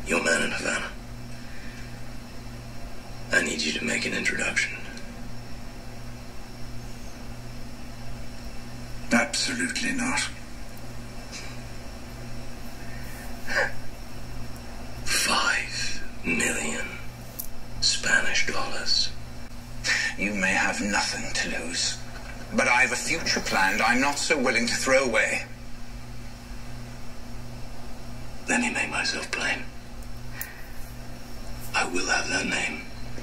your man in Havana. I need you to make an introduction. Absolutely not. 5 million Spanish dollars. You may have nothing to lose, but I've a future planned I'm not so willing to throw away. Let me make myself plain. I will have that name.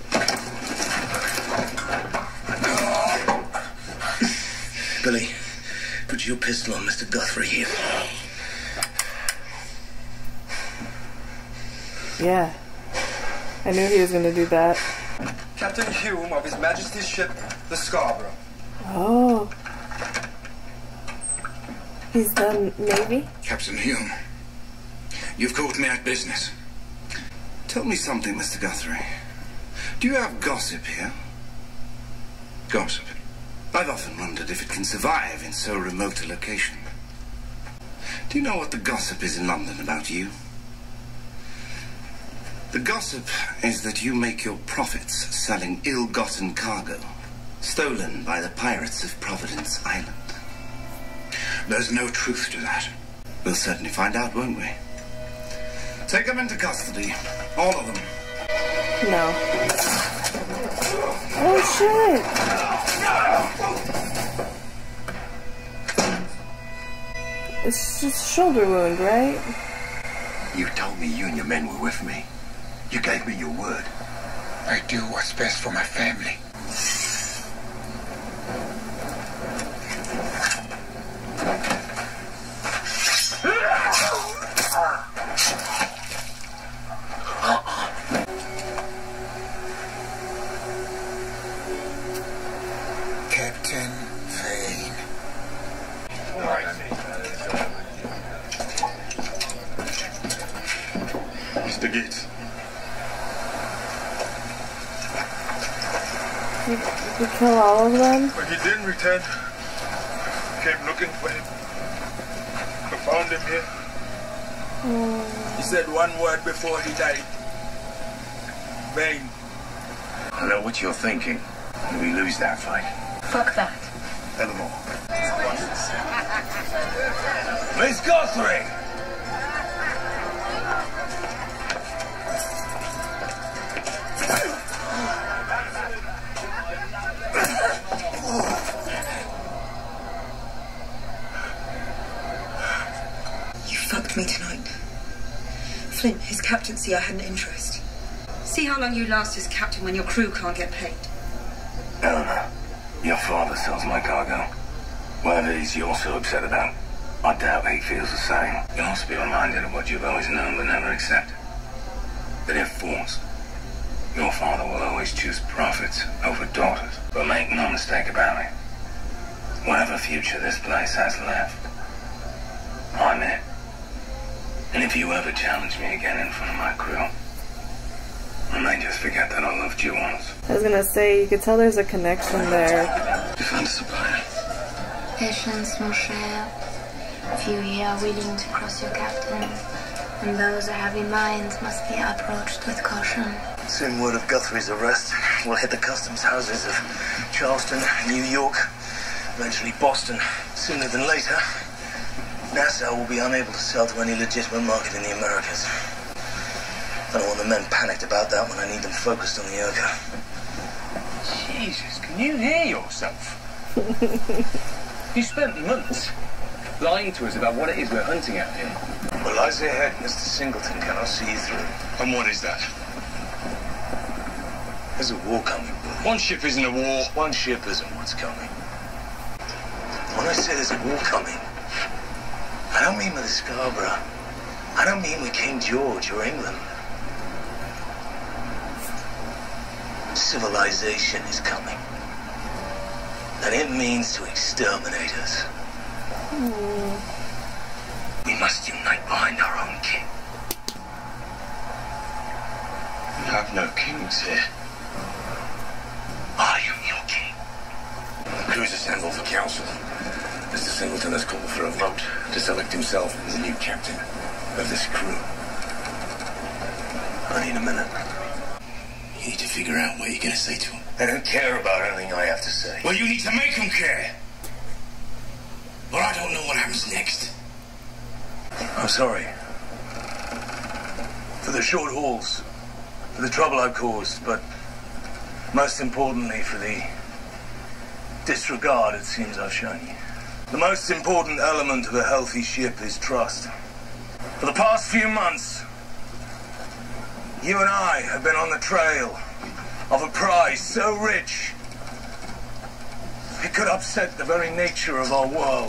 Billy, put your pistol on Mr. Guthrie here. Yeah. I knew he was going to do that. Captain Hume of His Majesty's ship, the Scarborough. Oh. He's the Navy? Captain Hume, you've caught me at business. Tell me something, Mr. Guthrie. Do you have gossip here? Gossip? I've often wondered if it can survive in so remote a location. Do you know what the gossip is in London about you? The gossip is that you make your profits selling ill-gotten cargo, stolen by the pirates of Providence Island. There's no truth to that. We'll certainly find out, won't we? Take them into custody. All of them. No. Oh, shit! It's just a shoulder wound, right? You told me you and your men were with me. You gave me your word. I do what's best for my family. Captain Vane. Mr. Gates. You kill all of them? When he didn't return, came looking for him. I found him here. He said one word before he died. Vane. I know what you're thinking. We lose that fight. Fuck that. Eleanor. Miss Guthrie! You fucked me tonight. Flint, his captaincy, I had an interest. See how long you last as captain when your crew can't get paid. Eleanor, your father sells my cargo. Whatever it is you're so upset about, I doubt he feels the same. You must be reminded of what you've always known but never accepted. That if forced, your father will always choose profits over daughters. But make no mistake about it. Whatever future this place has left, I'm in it. And if you ever challenge me again in front of my crew, I may just forget that I loved you once. I was gonna say, you could tell there's a connection there. Defend supplier. Patience, mon cher. Few here are willing to cross your captain, and those that have heavy minds must be approached with caution. Soon word of Guthrie's arrest will hit the customs houses of Charleston, New York, eventually Boston. Sooner than later, Nassau will be unable to sell to any legitimate market in the Americas. I don't want the men panicked about that when I need them focused on the Urca. Jesus, can you hear yourself? You spent months lying to us about what it is we're hunting out here. Well, lies ahead, Mr. Singleton cannot see you through. And what is that? There's a war coming. One ship isn't a war. One ship isn't what's coming. When I say there's a war coming, I don't mean with the Scarborough. I don't mean with King George or England. Civilization is coming. And it means to exterminate us. We must unite behind our own king. We have no kings here. I am your king. The crew's assembled for council. Mr. Singleton has called for a vote to select himself as the new captain of this crew. I need a minute. You need to figure out what you're going to say to him. They don't care about anything I have to say. Well, you need to make them care. Or I don't know what happens next. I'm sorry. For the short hauls, for the trouble I've caused, but most importantly for the disregard it seems I've shown you. The most important element of a healthy ship is trust. For the past few months, you and I have been on the trail of a prize so rich it could upset the very nature of our world.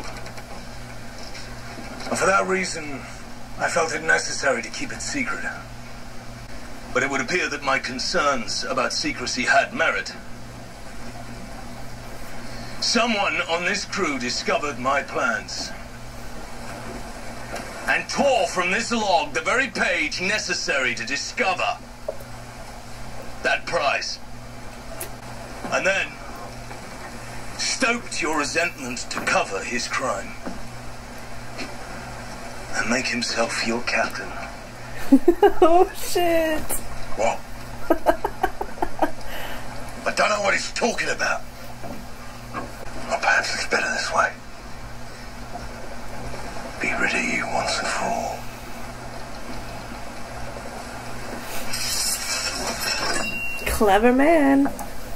And for that reason, I felt it necessary to keep it secret. But it would appear that my concerns about secrecy had merit. Someone on this crew discovered my plans and tore from this log the very page necessary to discover that prize. And then stoked your resentment to cover his crime and make himself your captain. Oh shit. What? I don't know what he's talking about. Or perhaps it's better this way. Be rid of you once and for all. Clever man.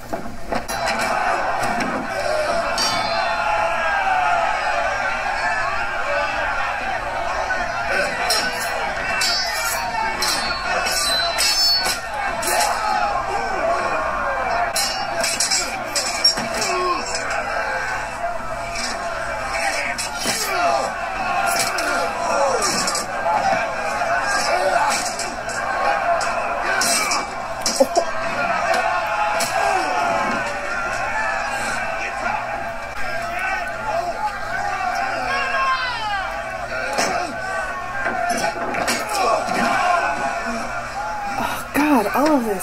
All of this.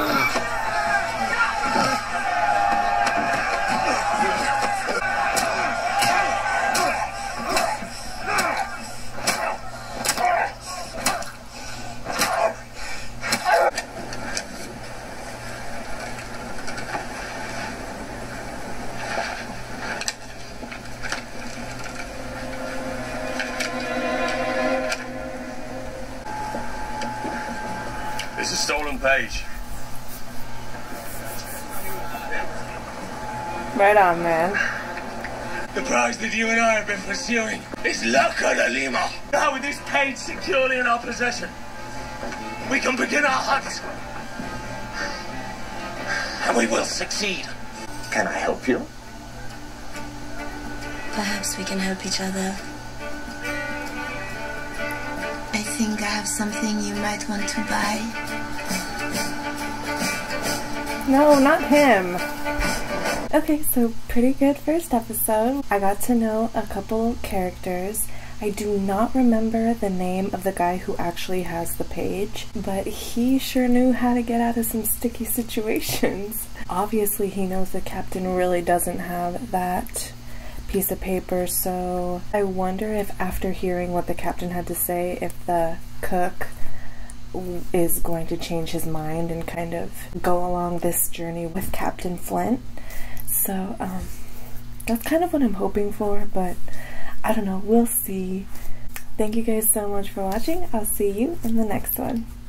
It's a stolen page. Right on, man. The prize that you and I have been pursuing is Loca de Lima. Now with this page securely in our possession, we can begin our hunt. And we will succeed. Can I help you? Perhaps we can help each other. I think I have something you might want to buy. No, not him. Okay, so pretty good first episode. I got to know a couple characters. I do not remember the name of the guy who actually has the page, but he sure knew how to get out of some sticky situations. Obviously, he knows the captain really doesn't have that piece of paper, so I wonder if after hearing what the captain had to say, if the cook is going to change his mind and kind of go along this journey with Captain Flint. So that's kind of what I'm hoping for, but I don't know, we'll see. Thank you guys so much for watching. I'll see you in the next one.